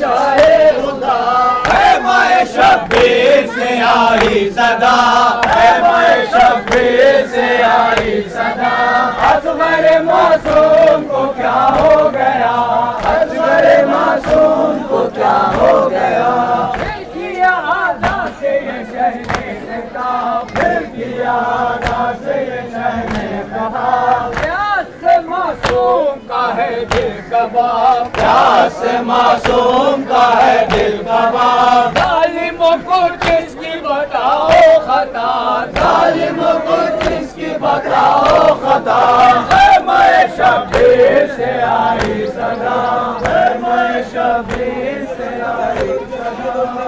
चाहे खुदा, है मैं शब्बीर से आई सदा, है मैं शब्बीर से आई सदा। असग़र मासूम को क्या हो गया, असग़र मासूम को क्या हो गया। फिर किया आदा से ये शहने का, फिर किया आदा से ये शहने कहा, प्यास से मासूम का है दिल कबाब, प्यास से मासूम का है दिल कबाब। जालिमों को किसकी बताओ खता, जालिमों को किसकी बताओ खता। है मैं शब्बीर से आई सदा, है मैं शब्बीर से आई सदा।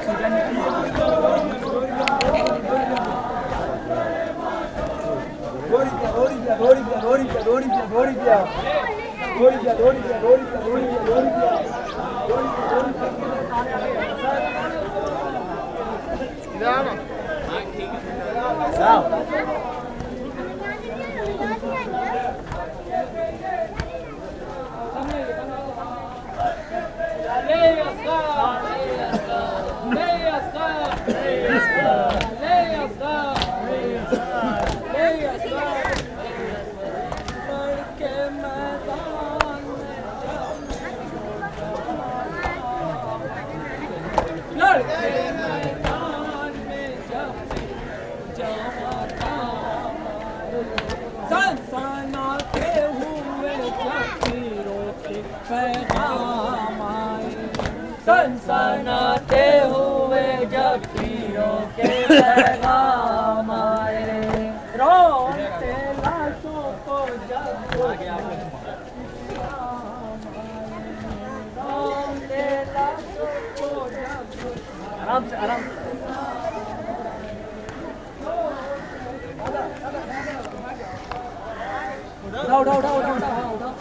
सनसनाते हुए जब पीरों के पैगाम आए, रोते लाशों को जब रोते लाशों को जब। आराम से आराम से। उठाओ उठाओ उठाओ उठाओ उठाओ।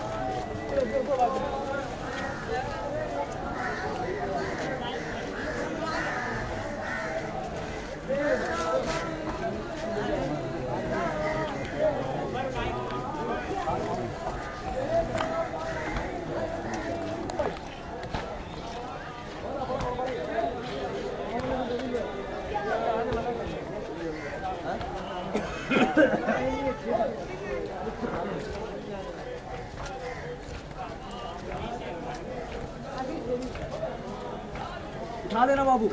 उठा देना बाबू,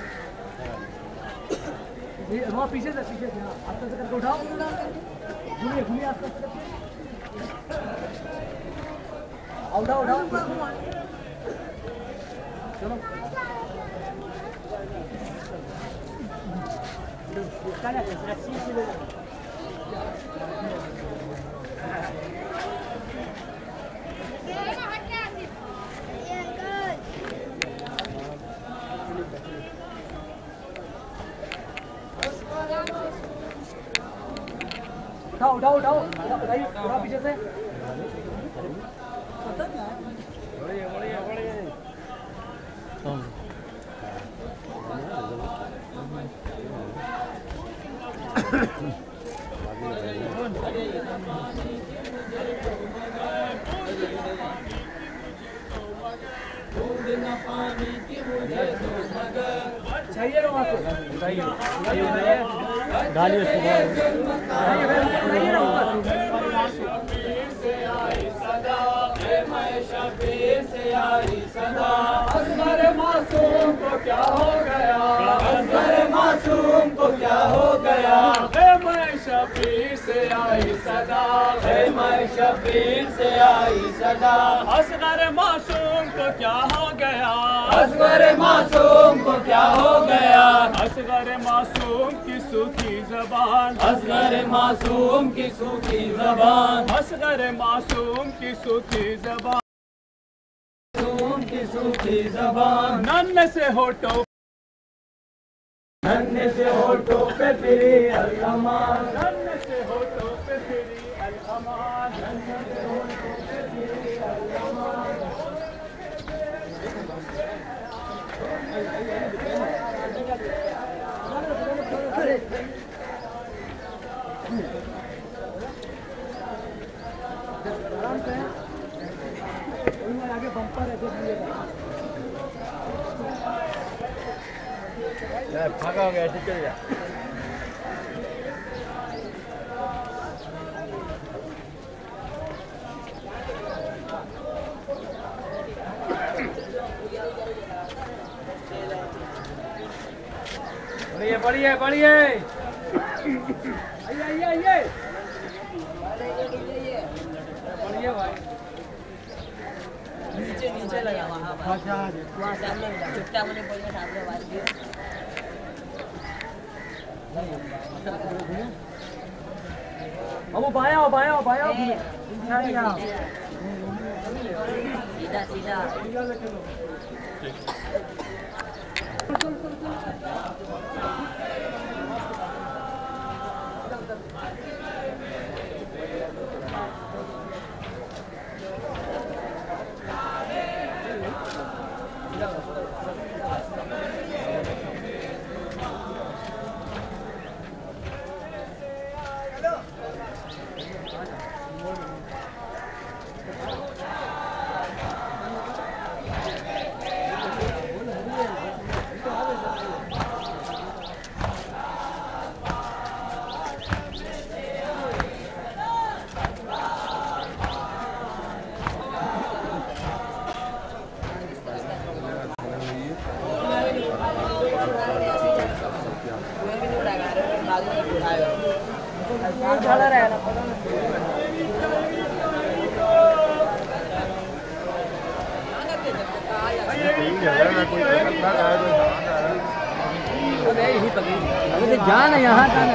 वहाँ पीछे से हाँ आस्ते से करके उठाओ, घूमिए घूमिए आस्ते से करके उठाओ उठाओ। चलो उठाओ उठाओ उठाओ उठाइए, उठाओ पीछे से। चाहिए वहाँ से गाली शब्बीर से आई सदा। असग़र मासूम को क्या हो गया, असग़र मासूम को क्या हो गया। मैं शब्बीर से आई सदा, मैं शब्बीर से आई सदा। असग़र मासूम को क्या हो गया, असग़र मासूम को क्या हो गया। असग़र मासूम की सूखी ज़बान, असग़र मासूम की सूखी ज़बान, असग़र मासूम की सूखी ज़बान, की सूखी ज़बान। नन्हे से होठों, नन्हे से होठों पे फिरी अल-अमान, नन्हे से होठों पे फिरी अल-अमान, नन्हे से होठों पे फिरी अल-अमान। आगे बम्पर है, थका हो गया ऐसे चल जा। बढ़िए बढ़िए आइए बढ़िया भाई। नीचे लगा वहाँ सामने चुपचाप मुझे बोल के सामने आवाज दियो। अब बाया सीधा सीधा चला रहा है ना पता नहीं। जान है यहाँ का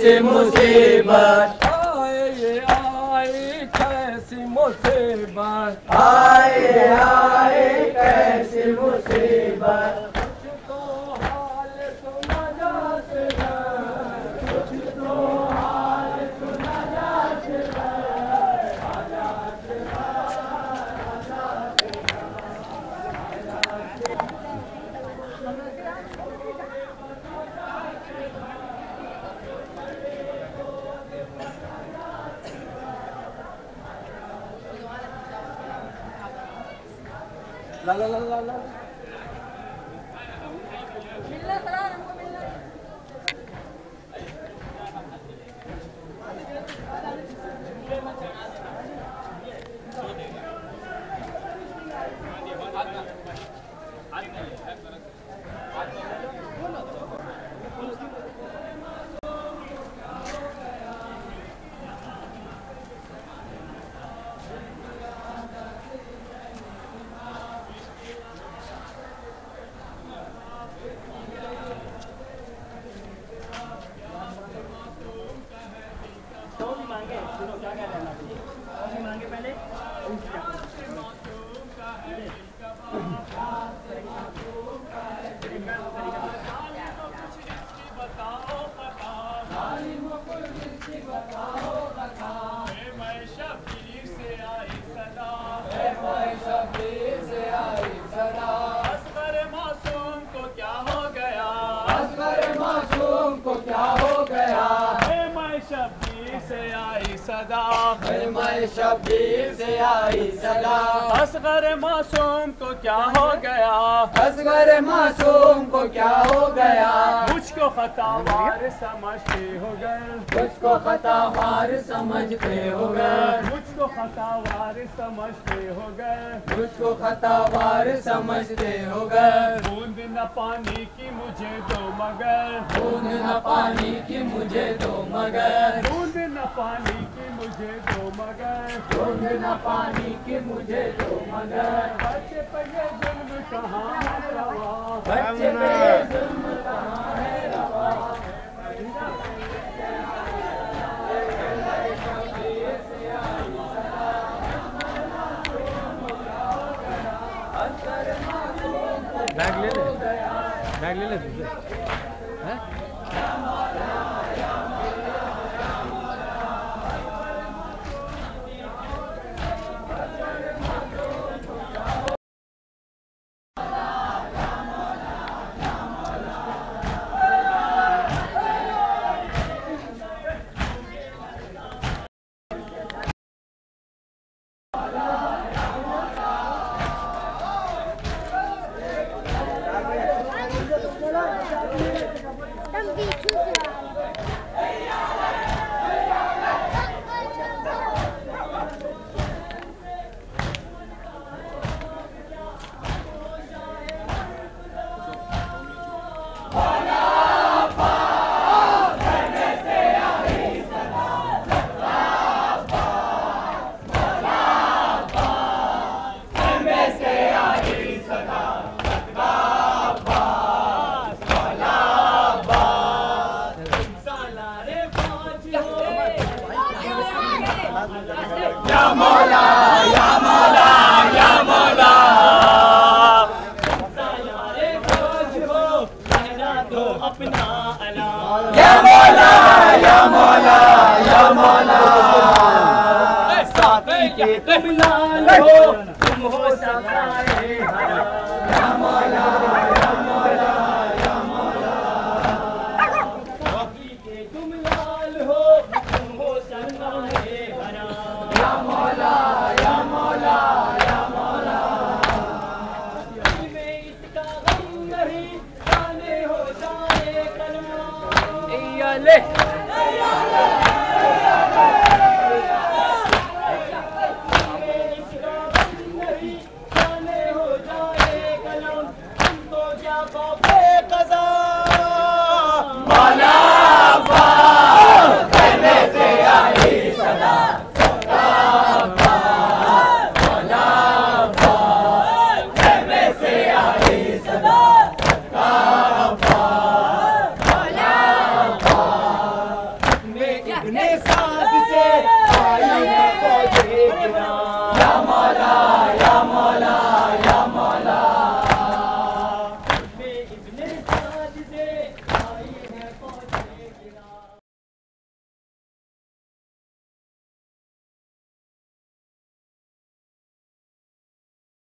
कैसी मुसीबत, आए कैसी मुसीबत, आए कैसी मुसीबत, कुछ तो हाल सुना जाते हैं, कुछ तो हाल सुना जाते हैं, आजाद ला ला ला ला ला मिलना करा हमको मिलना। मांगे पहले मैं शबीर से आई सदा, शबीर से आई सदा, असगर मासूम को क्या हो गया, असगर मासूम को क्या हो गया, मैं शबीर से आई सदा, मैं शबीर से आई सदा, असगर मासूम को क्या हो गया, असगर मासूम को क्या हो गया, मुझको खतावार समझते हो गए, मुझको खतावार समझते हो गए, मुझको खतावार समझते हो गए, मुझको खतावार समझते हो गए, बूंद न पानी की मुझे दो मगर, बूंद न पानी की मुझे दो मगर, बूंद न पानी की मुझे दो मगर, बूंद न पानी की मुझे दो मगर, बच्चे पे ये जुल्म कहाँ है रवा, बच्चे पे ये जुल्म कहाँ है रवा, बैग ले ले, बैग ले ले दूसरे, हैं? या मौला या मौला या मौला, अपना अला, या मौला या मौला या मौला, साथी के तुम लाल हो, तुम हो सगाए हरा,